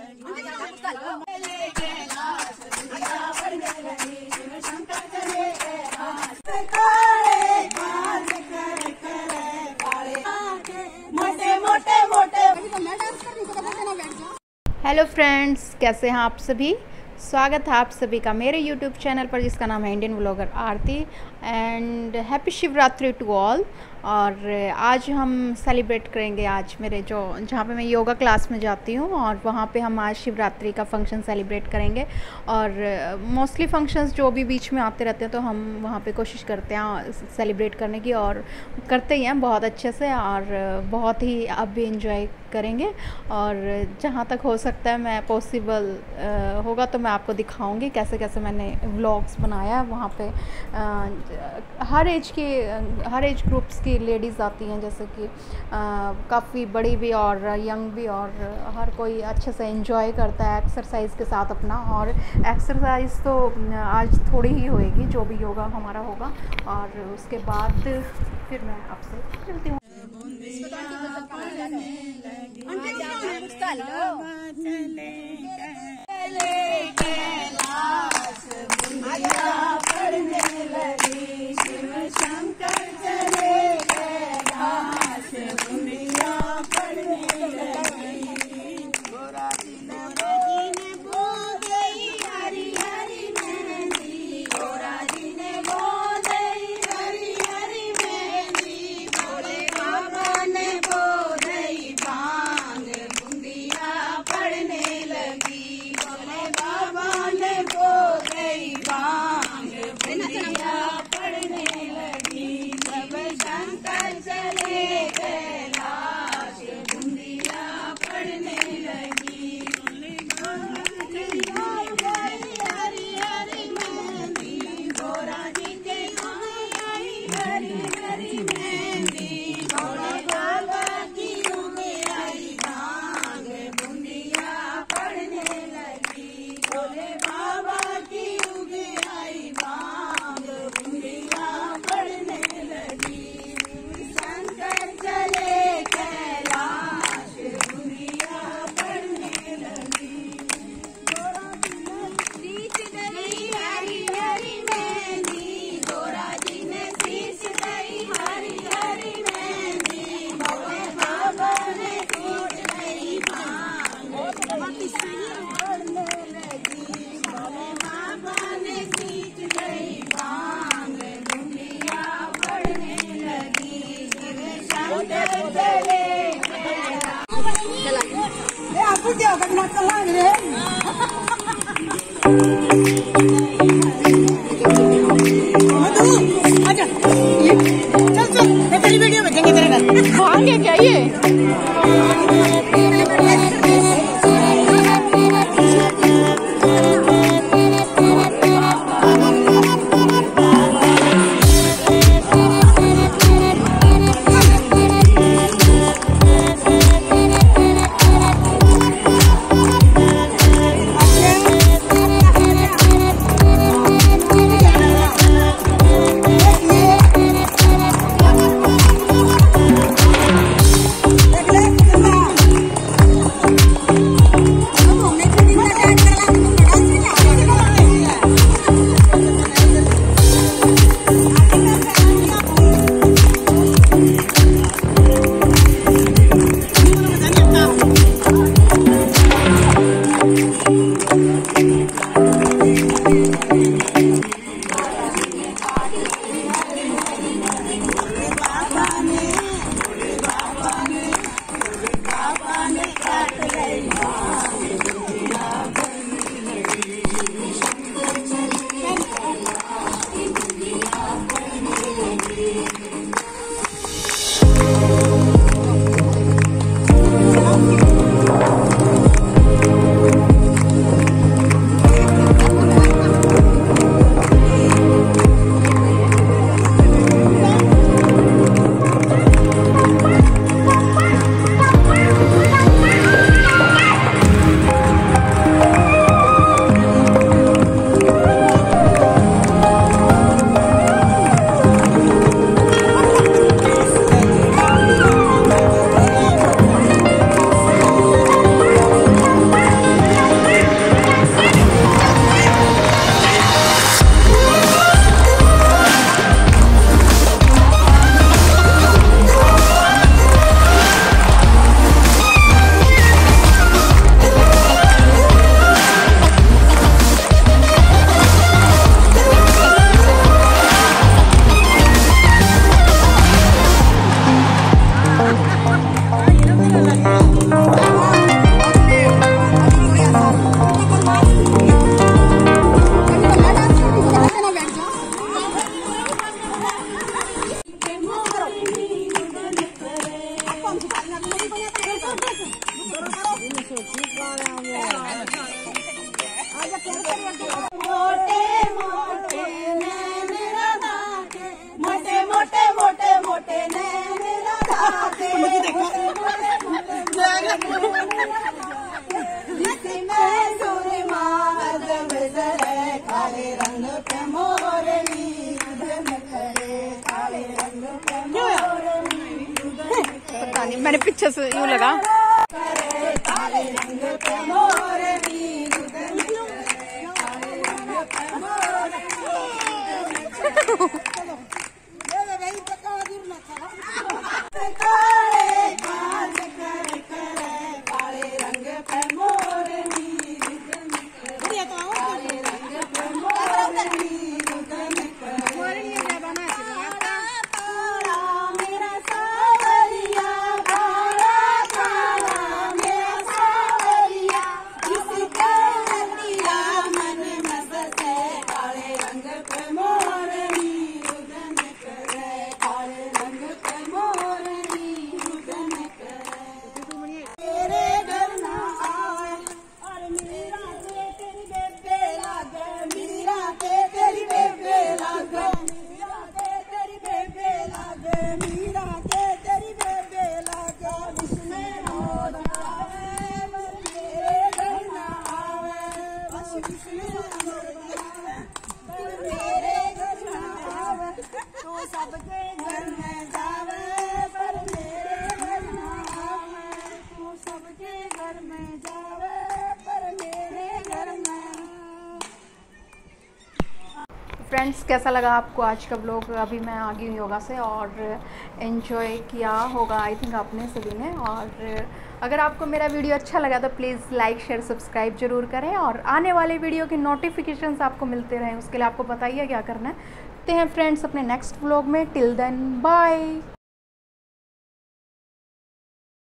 Hello friends, कैसे हैं आप सभी। स्वागत है आप सभी का मेरे YouTube चैनल पर जिसका नाम है Indian vlogger Aarti. And happy Shivratri to all. और आज हम सेलिब्रेट करेंगे, आज मेरे जहाँ पे मैं योगा क्लास में जाती हूँ और वहाँ पे हम आज शिवरात्रि का फंक्शन सेलिब्रेट करेंगे। और मोस्टली फंक्शंस जो भी बीच में आते रहते हैं तो हम वहाँ पे कोशिश करते हैं सेलिब्रेट करने की, और करते ही हैं बहुत अच्छे से, और बहुत ही अब भी इंजॉय करेंगे। और जहाँ तक हो सकता है मैं पॉसिबल होगा तो मैं आपको दिखाऊंगी कैसे कैसे मैंने व्लॉग्स बनाया है। वहाँ पे हर एज ग्रुप्स की लेडीज़ आती हैं, जैसे कि काफ़ी बड़ी भी और यंग भी, और हर कोई अच्छे से एंजॉय करता है एक्सरसाइज के साथ अपना। और एक्सरसाइज तो आज थोड़ी ही होएगी, जो भी योगा हमारा होगा, और उसके बाद फिर मैं आपसे मिलती हूँ। भांगे क्या ये? पता नहीं, मैंने पीछे से यूं लगा। फ्रेंड्स, कैसा लगा आपको आज का ब्लॉग? अभी मैं आ गई हूँ योगा से और एंजॉय किया होगा आई थिंक आपने सभी ने। और अगर आपको मेरा वीडियो अच्छा लगा तो प्लीज़ लाइक शेयर सब्सक्राइब जरूर करें और आने वाले वीडियो के नोटिफिकेशंस आपको मिलते रहें, उसके लिए आपको बताइए क्या करना है। तो हैं फ्रेंड्स अपने नेक्स्ट ब्लॉग में। Till then bye.